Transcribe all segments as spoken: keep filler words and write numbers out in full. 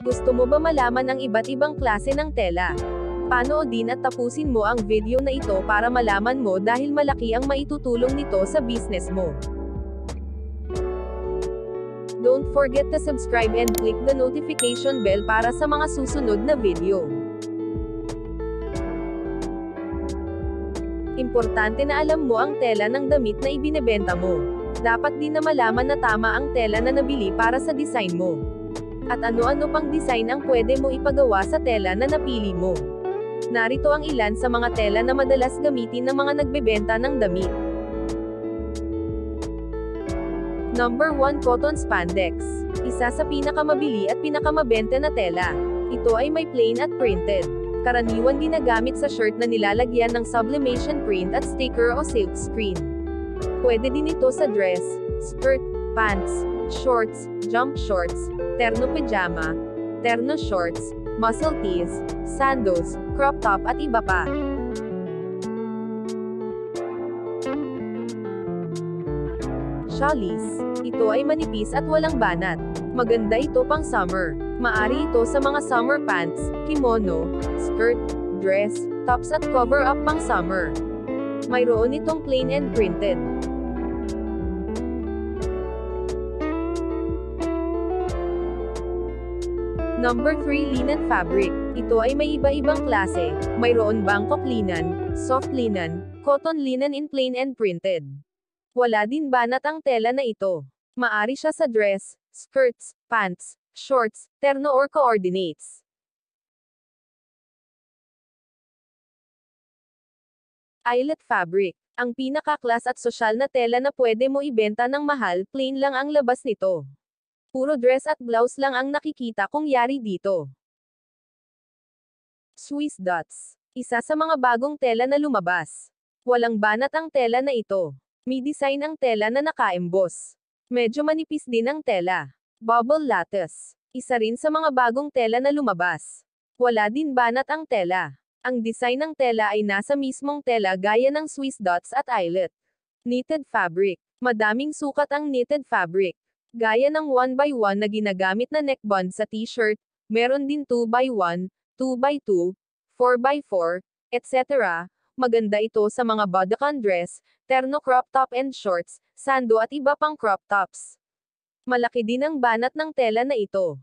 Gusto mo ba malaman ang iba't ibang klase ng tela? Panoodin at tapusin mo ang video na ito para malaman mo dahil malaki ang maitutulong nito sa business mo. Don't forget to subscribe and click the notification bell para sa mga susunod na video. Importante na alam mo ang tela ng damit na ibinebenta mo. Dapat din na malaman na tama ang tela na nabili para sa design mo. At ano-ano pang design ang pwede mo ipagawa sa tela na napili mo. Narito ang ilan sa mga tela na madalas gamitin ng mga nagbebenta ng damit. Number one Cotton Spandex. Isa sa pinakamabili at pinakamabenta na tela. Ito ay may plain at printed. Karaniwan ginagamit sa shirt na nilalagyan ng sublimation print at sticker o silk screen. Pwede din ito sa dress, skirt, pants, shorts, jump shorts, terno pajama, terno shorts, muscle tees, sandals, crop top at iba pa. Challis. Ito ay manipis at walang banat. Maganda ito pang summer. Maari ito sa mga summer pants, kimono, skirt, dress, tops at cover-up pang summer. Mayroon itong plain and printed. Number three Linen Fabric. Ito ay may iba-ibang klase. Mayroon Bangkok linen, soft linen, cotton linen in plain and printed. Wala din banat ang tela na ito. Maari siya sa dress, skirts, pants, shorts, terno or coordinates. Eyelet Fabric. Ang pinaka-class at sosyal na tela na pwede mo ibenta ng mahal, plain lang ang labas nito. Puro dress at blouse lang ang nakikita kung yari dito. Swiss Dots. Isa sa mga bagong tela na lumabas. Walang banat ang tela na ito. May design ang tela na naka-emboss. Medyo manipis din ang tela. Bubble Lattice. Isa rin sa mga bagong tela na lumabas. Wala din banat ang tela. Ang design ng tela ay nasa mismong tela gaya ng Swiss Dots at Eyelet. Knitted Fabric. Madaming sukat ang knitted fabric. Gaya ng one by one na ginagamit na neckband sa t-shirt, meron din two by one, two by two, four by four, et cetera. Maganda ito sa mga bodycon dress, terno crop top and shorts, sando at iba pang crop tops. Malaki din ang banat ng tela na ito.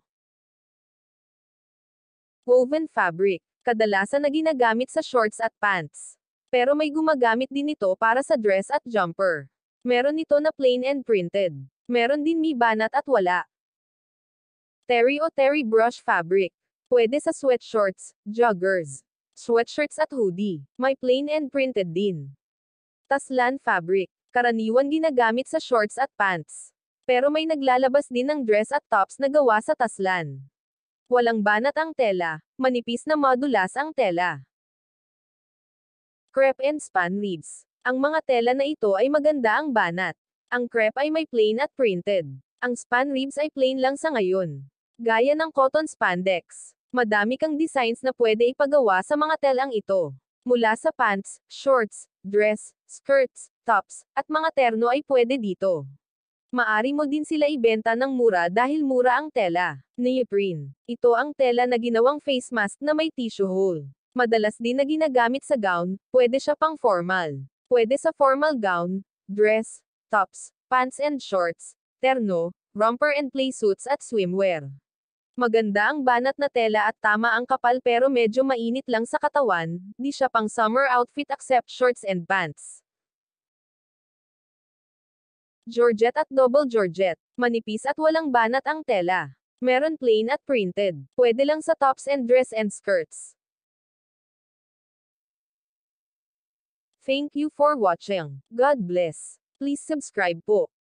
Woven Fabric. Kadalasan na ginagamit sa shorts at pants. Pero may gumagamit din ito para sa dress at jumper. Meron ito na plain and printed. Meron din may banat at wala. Terry o Terry Brush Fabric. Pwede sa sweatshorts, joggers, sweatshirts at hoodie. May plain and printed din. Taslan Fabric. Karaniwan ginagamit sa shorts at pants. Pero may naglalabas din ng dress at tops na gawa sa taslan. Walang banat ang tela, manipis na modulas ang tela. Crepe and Span Ribs. Ang mga tela na ito ay maganda ang banat. Ang crepe ay may plain at printed. Ang span ribs ay plain lang sa ngayon. Gaya ng cotton spandex. Madami kang designs na pwede ipagawa sa mga telang ito. Mula sa pants, shorts, dress, skirts, tops, at mga terno ay pwede dito. Maari mo din sila ibenta ng mura dahil mura ang tela. Neoprene. Ito ang tela na ginawang face mask na may tissue hole. Madalas din na ginagamit sa gown, pwede siya pang formal. Pwede sa formal gown, dress, tops, pants and shorts, terno, romper and play suits at swimwear. Maganda ang banat na tela at tama ang kapal pero medyo mainit lang sa katawan, di siya pang summer outfit except shorts and pants. Georgette at Double Georgette. Manipis at walang banat ang tela. Meron plain at printed. Pwede lang sa tops and dress and skirts. Thank you for watching. God bless. Please subscribe po.